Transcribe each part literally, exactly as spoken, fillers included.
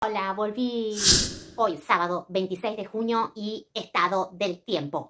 Hola, volví hoy, sábado veintiséis de junio, y estado del tiempo.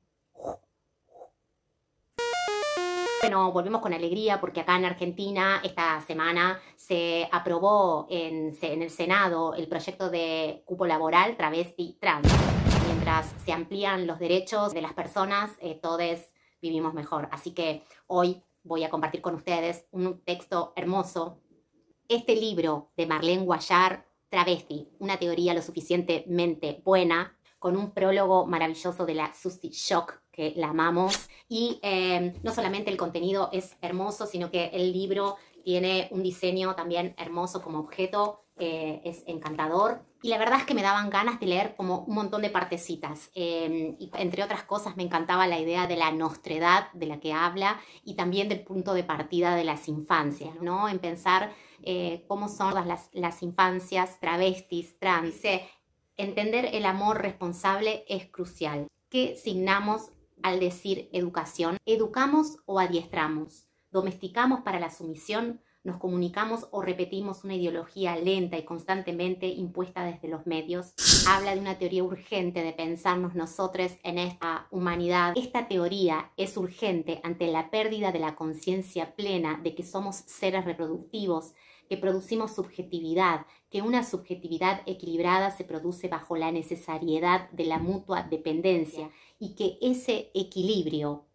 Bueno, volvemos con alegría porque acá en Argentina esta semana se aprobó en, en el Senado el proyecto de cupo laboral travesti trans. Mientras se amplían los derechos de las personas, eh, todos vivimos mejor. Así que hoy voy a compartir con ustedes un texto hermoso. Este libro de Marlene Guayar, Travesti, una teoría lo suficientemente buena, con un prólogo maravilloso de la Susie Shock, que la amamos. Y eh, no solamente el contenido es hermoso, sino que el libro tiene un diseño también hermoso como objeto, eh, es encantador. Y la verdad es que me daban ganas de leer como un montón de partecitas. Eh, y entre otras cosas me encantaba la idea de la nostredad de la que habla y también del punto de partida de las infancias, ¿no? En pensar eh, cómo son todas las, las infancias travestis, trans. Dice, entender el amor responsable es crucial. ¿Qué signamos al decir educación? ¿Educamos o adiestramos? ¿Domesticamos para la sumisión? ¿Nos comunicamos o repetimos una ideología lenta y constantemente impuesta desde los medios? Habla de una teoría urgente de pensarnos nosotros en esta humanidad. Esta teoría es urgente ante la pérdida de la conciencia plena de que somos seres reproductivos, que producimos subjetividad, que una subjetividad equilibrada se produce bajo la necesariedad de la mutua dependencia y que ese equilibrio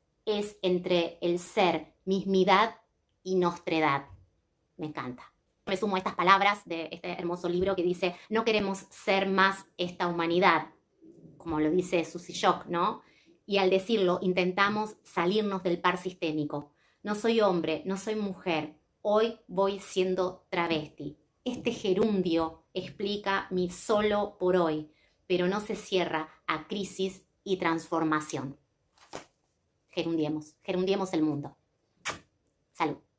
es entre el ser, mismidad y nostredad. Me encanta. Me sumo a estas palabras de este hermoso libro que dice: no queremos ser más esta humanidad, como lo dice Susie Shock, ¿no? Y al decirlo intentamos salirnos del par sistémico. No soy hombre, no soy mujer, hoy voy siendo travesti. Este gerundio explica mi solo por hoy, pero no se cierra a crisis y transformación. Gerundiemos, gerundiemos el mundo. Salud.